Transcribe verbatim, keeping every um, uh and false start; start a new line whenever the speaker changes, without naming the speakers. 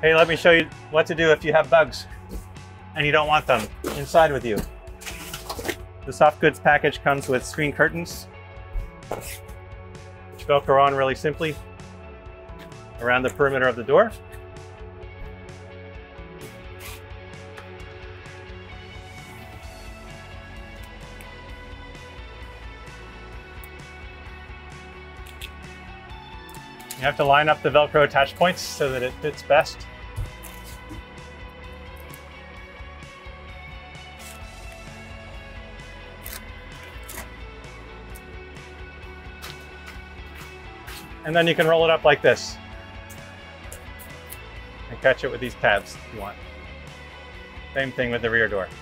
Hey, let me show you what to do if you have bugs and you don't want them inside with you. The soft goods package comes with screen curtains, which Velcro on really simply around the perimeter of the door. You have to line up the Velcro attach points so that it fits best. And then you can roll it up like this and catch it with these tabs if you want. Same thing with the rear door.